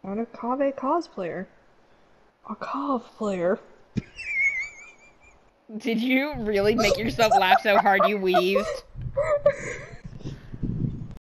Not a Kaveh cosplayer. A cosplayer. Did you really make yourself laugh so hard you wheezed?